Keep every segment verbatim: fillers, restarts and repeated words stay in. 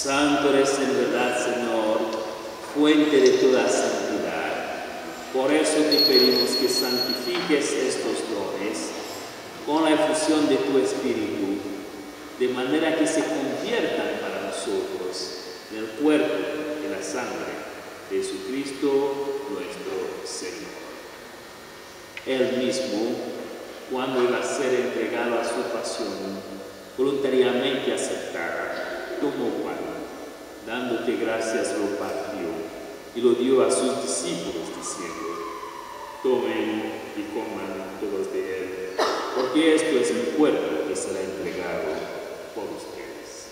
Santo eres en verdad, Señor, fuente de toda santidad. Por eso te pedimos que santifiques estos dones con la efusión de tu Espíritu, de manera que se conviertan para nosotros en el cuerpo y la sangre de Jesucristo nuestro Señor. Él mismo, cuando iba a ser entregado a su pasión, voluntariamente aceptada, tomó pan, dándote gracias, lo partió y lo dio a sus discípulos, diciendo: tomen y coman todos de él, porque esto es mi cuerpo que será entregado por ustedes.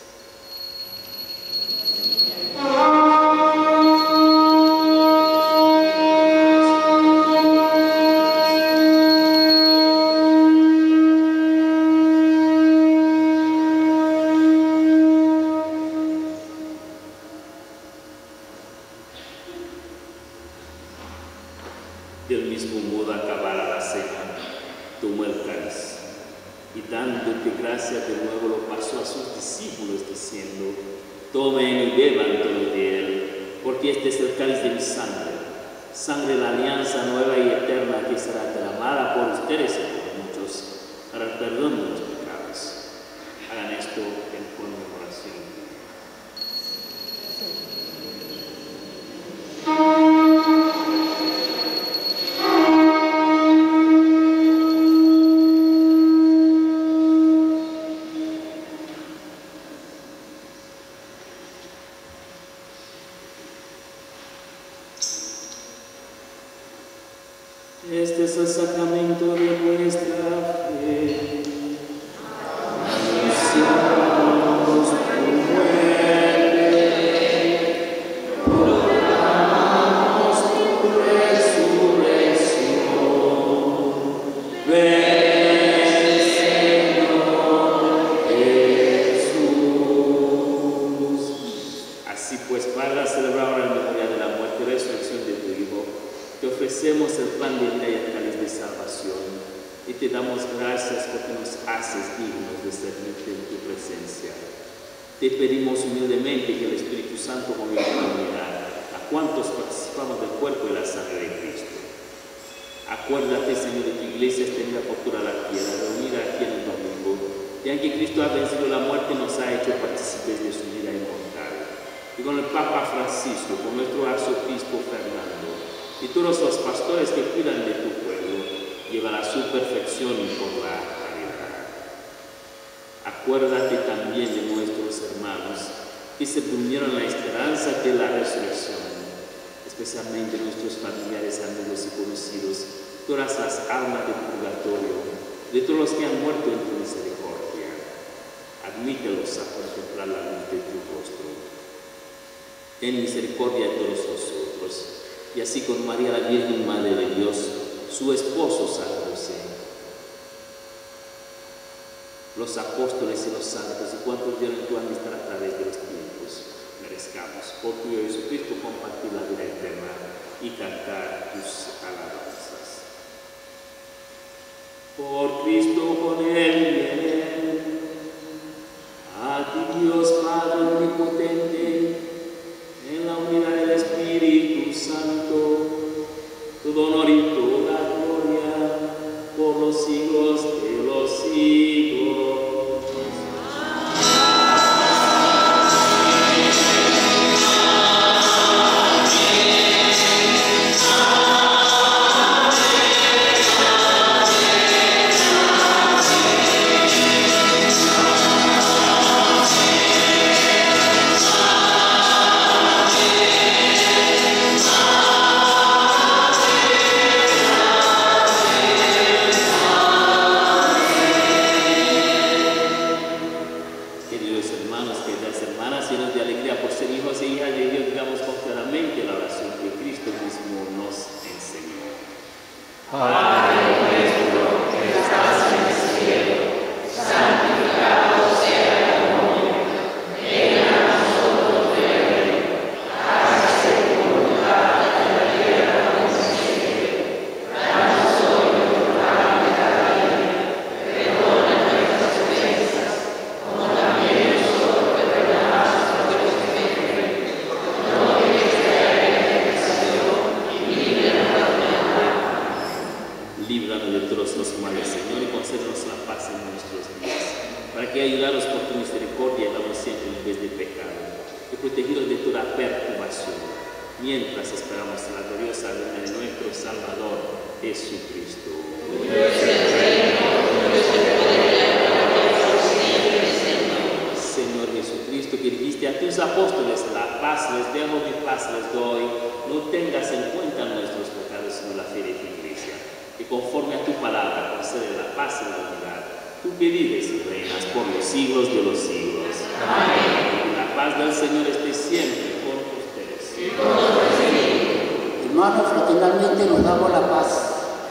Del mismo modo, acabada la cena, tomó el cáliz y dándote gracias de nuevo lo pasó a sus discípulos, diciendo: tomen y beban todos de él, porque este es el cáliz de mi sangre, sangre de la alianza nueva y eterna, que será derramada por ustedes y por muchos para el perdón de los pecados. Hagan esto en conmemoración. Este es el sacramento de vuestra fe. Anunciamos tu muerte, proclamamos tu resurrección. Ven, Señor Jesús. Así pues, para celebrar la memoria de la muerte y resurrección de tu Hijo, te ofrecemos el pan de vida y el cáliz de salvación, y te damos gracias porque nos haces dignos de servirte en tu presencia. Te pedimos humildemente que el Espíritu Santo convierta en unidad a cuantos participamos del cuerpo y la sangre de Cristo. Acuérdate, Señor, de tu iglesia extendida por toda la tierra, reunida aquí en el domingo, ya que Cristo ha vencido la muerte y nos ha hecho partícipes de su vida inmortal. Y con el Papa Francisco, con nuestro arzobispo Fernando, y todos los pastores que cuidan de tu pueblo, llevan a su perfección por la caridad. Acuérdate también de nuestros hermanos que se durmieron en la esperanza de la resurrección, especialmente nuestros familiares, amigos y conocidos, todas las almas del purgatorio, de todos los que han muerto en tu misericordia. Admítelos a contemplar la luz de tu rostro. Ten misericordia de todos nosotros, y así con María, la Virgen Madre de Dios, su esposo San José, los apóstoles y los santos, y cuantos vieron tu amistad a través de los tiempos, merezcamos por tu Hijo Jesucristo compartir la vida eterna y cantar tus alabanzas. Por Cristo, con él y en él, a ti Dios Padre omnipotente, en la unidad del Espíritu Santo, todo honor y toda gloria por los siglos de los siglos. protegidos de toda perturbación, mientras esperamos la gloriosa venida de nuestro Salvador Jesucristo. Señor Jesucristo, que dijiste a tus apóstoles, la paz les dejo, mi paz les doy, no tengas en cuenta nuestros pecados, sino la fe de tu iglesia, que conforme a tu palabra concede la paz y la unidad, tú que vives y reinas por los siglos de los siglos. Amén. La paz del Señor esté siempre con ustedes. Hermanos, fraternalmente nos damos la paz.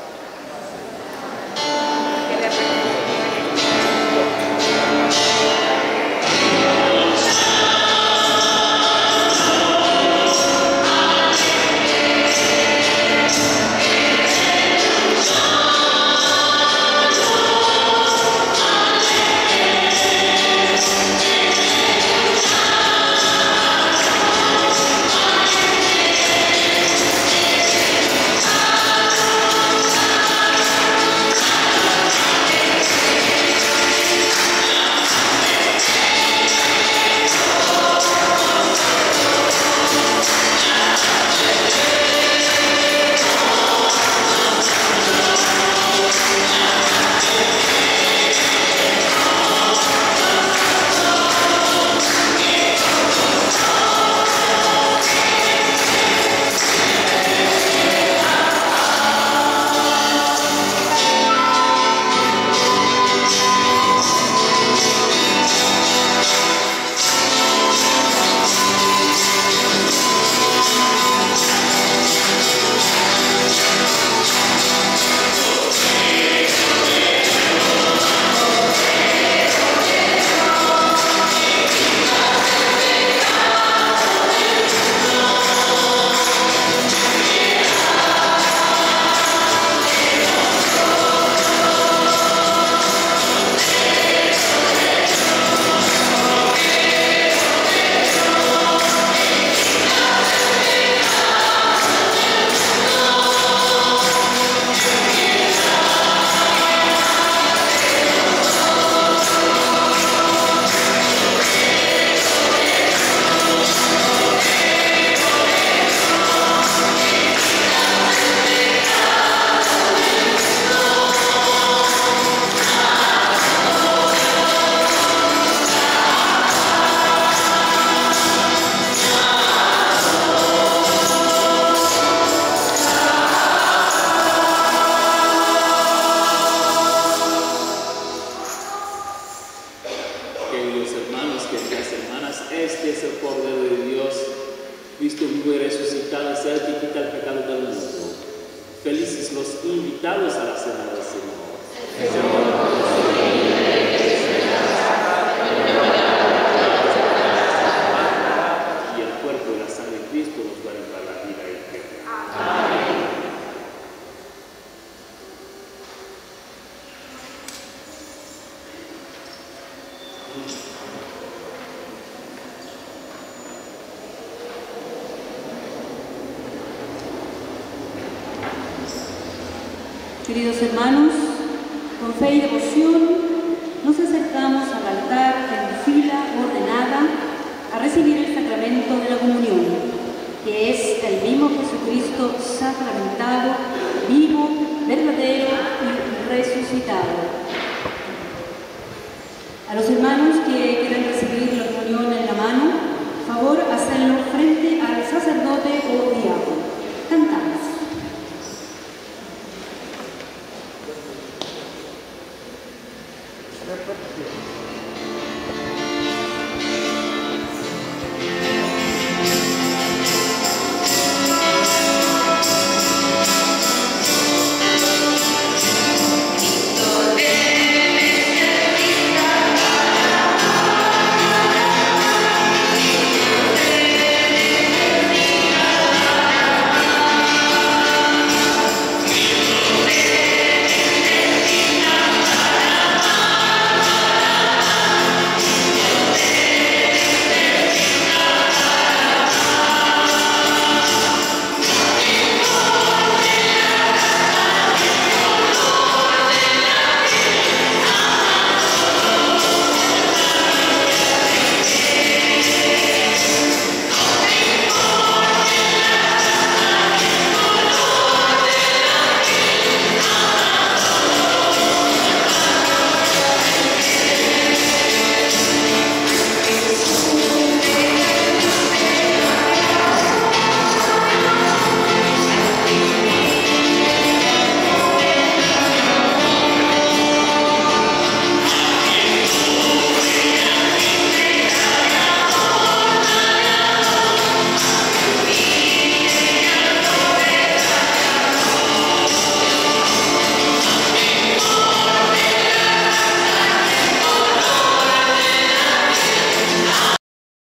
Felices los invitados a la cena del Señor. Y el cuerpo y la sangre de Cristo nos guarden para la vida eterna. Amén. Queridos hermanos, con fe y devoción nos acercamos al altar en fila ordenada a recibir el sacramento de la comunión, que es el mismo Jesucristo sacramentado, vivo, verdadero y resucitado. A los hermanos que quieran recibir la comunión en la mano, favor hacerlo frente al sacerdote o